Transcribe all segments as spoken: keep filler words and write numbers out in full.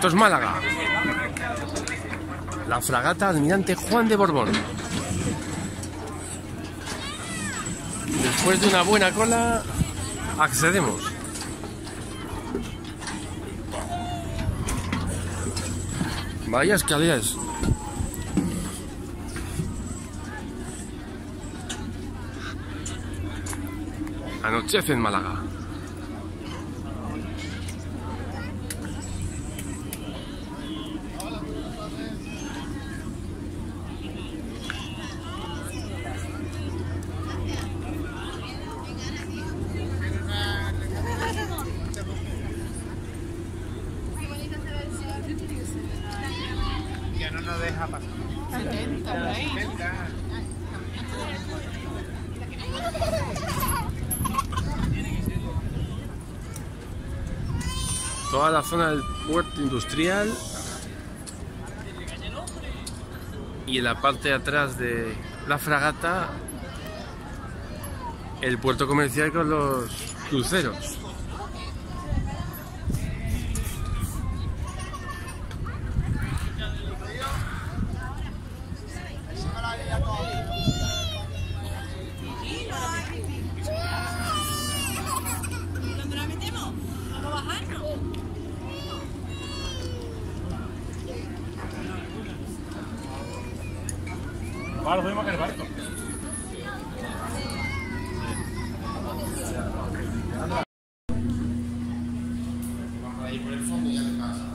Esto es Málaga. La fragata Almirante Juan de Borbón. Después de una buena cola, accedemos. Vaya escaleras. Anochece en Málaga. Ya no nos deja pasar. Toda la zona del puerto industrial y en la parte de atrás de la fragata el puerto comercial con los cruceros. Ahora subimos que el barco. Ahí por el fondo ya le pasa.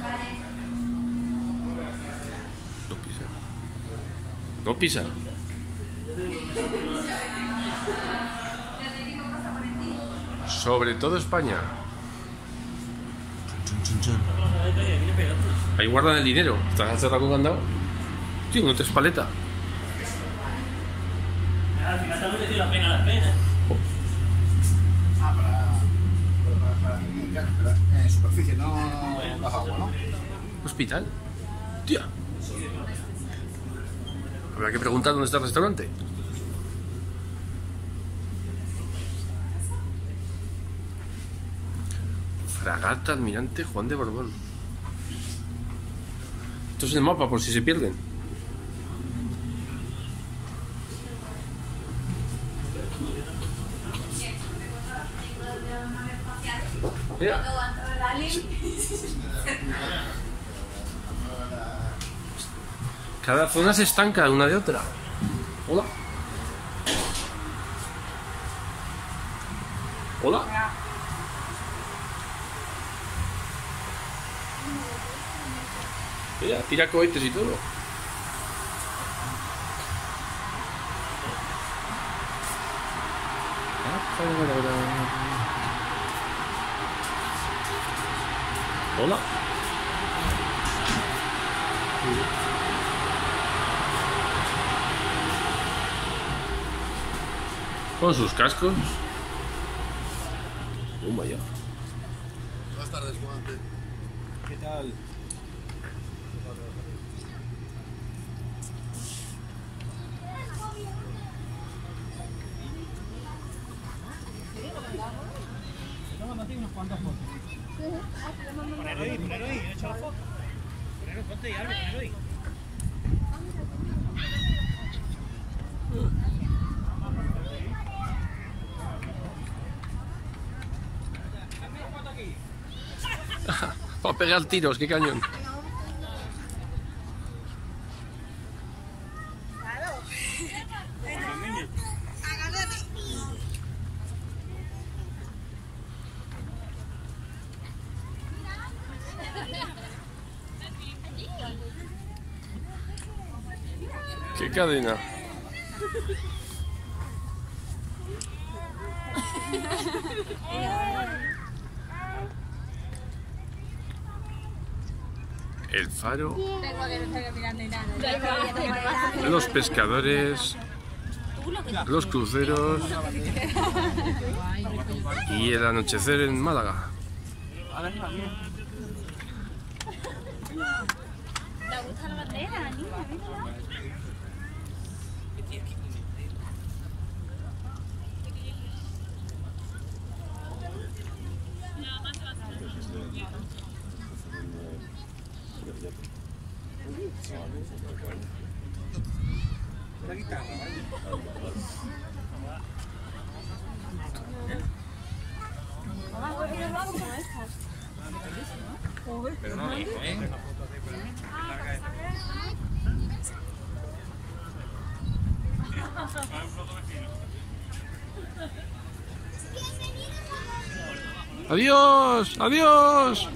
No pisa. No pisa. Sobre todo España. Ahí guardan el dinero. ¿Estás encerrado con candado? Tío, no te espaleta. Al final te ha merecido la pena las penas. Ah, para. Para, para, para, para en superficie, no bajo agua, ¿no? ¿Hospital? Tía. Habrá que preguntar dónde está el restaurante. Fragata Almirante Juan de Borbón. Esto es el mapa por si se pierden. Mira. Cada zona se estanca una de otra. Hola. Hola. Mira, tira cohetes y todo. Hola. Con sus cascos. Oh, vaya. Buenas tardes, Juan. ¿Qué tal? Unas cuantas fotos. Ponelo ahí, ponelo ahí, echa la foto. Ponelo, ponte ahí, Albert, ponelo ahí. Para pegar tiros, qué cañón. Qué cadena. El faro, los pescadores, los cruceros y el anochecer en Málaga. ¿Te gusta la bandera, niña? La guitarra, ¿vale? Pero no dijo, ¿eh? ¡Adiós! ¡Adiós!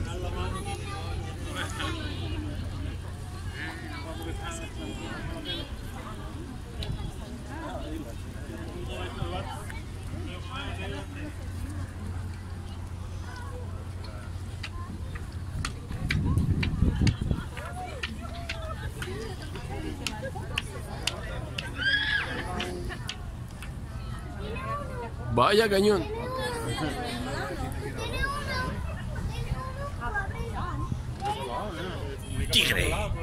Vaya cañón. Tigre.